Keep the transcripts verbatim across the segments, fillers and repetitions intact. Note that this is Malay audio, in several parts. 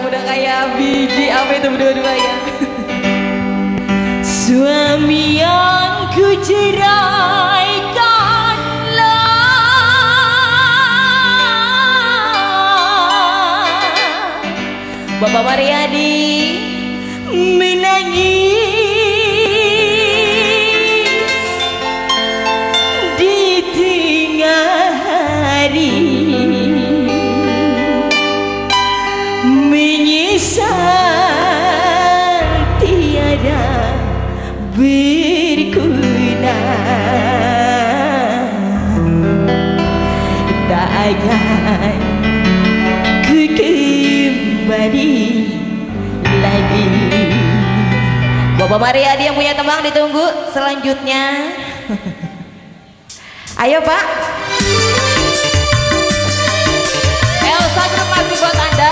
udah kayak biji apa itu berdua-dua ya. Suami yang ku ceraikanlah, Bapak Mariadi menangis di tengah hari, menyesal tiada berguna, tak akan ku kembali lagi. Bapak Mariadi yang punya tembang ditunggu selanjutnya. Ayo Pak. Elsa grup masih buat Anda.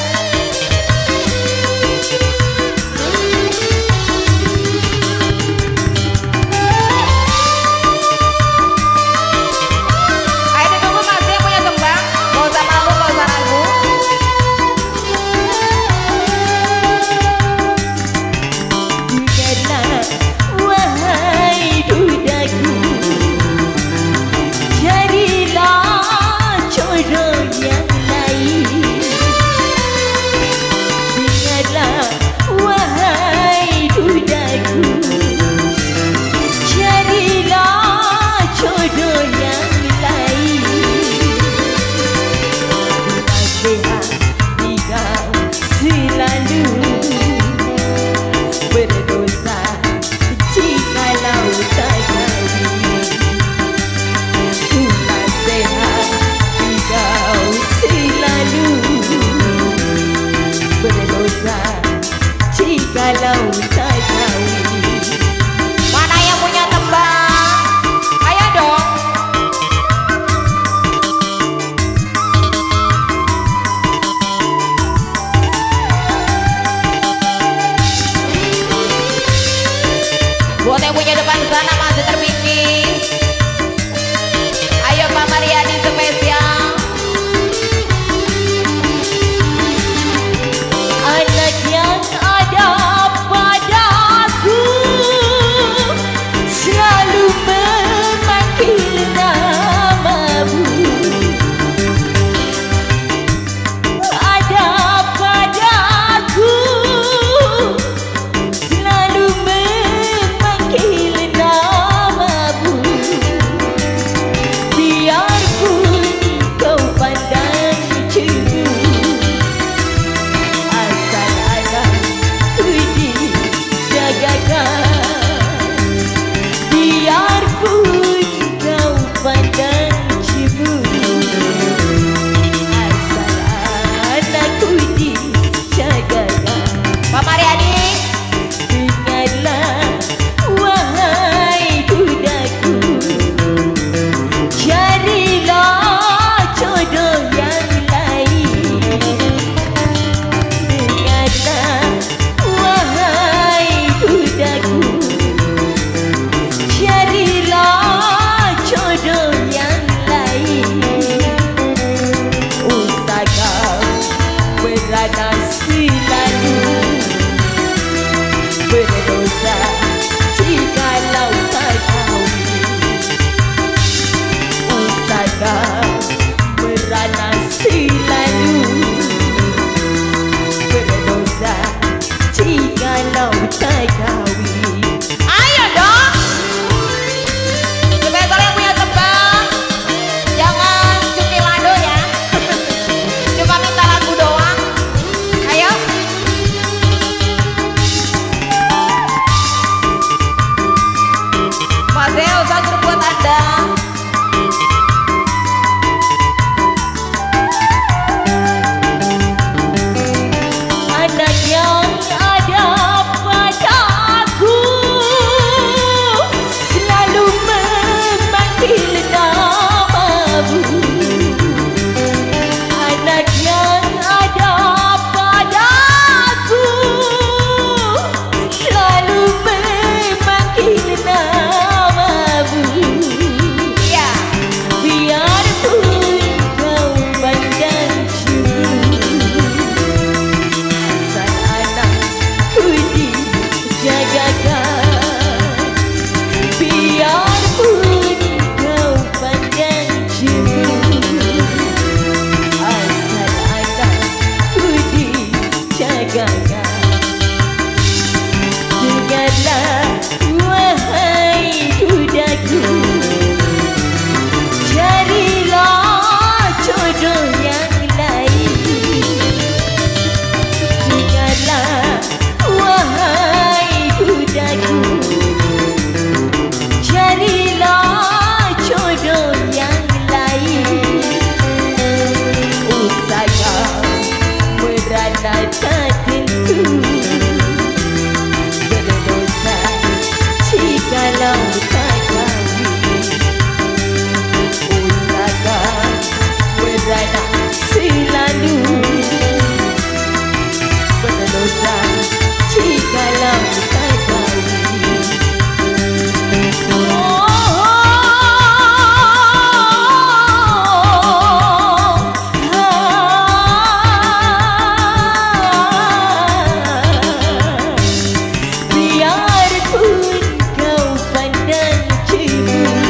Kalau tak tahu. Mana yang punya tembang? Ayo dong. Buat yang punya depan sana masih terpikir. Ayo Pak Mariadi spesial. Anak yang ada padaku selalu memanggil namamu, ada padaku selalu memanggil namamu, biarpun kau pandang cemburu, biarpun kau pandang cemburu, asal anakku dijagakan. Pak Mariadi, dengarlah wahai dudaku, carilah jodoh yang lain. Dengarlah wahai dudaku, carilah jodoh yang lain. Usah kau beranak selalu berdosa jikalau tak kawin. Usah kau beranak selalu berdosa jikalau tak kawin. Ayo dong. pegangan. Dengarlah wahai dudaku, carilah jodoh yang lain. Dengarlah wahai dudaku, carilah jodoh yang lain. Usaha merana tak tentu, berdosa jikalau tak kawin. Usaha merana selalu, berdosa jikalau tak kawin. Biarpun kau pandang cemburu,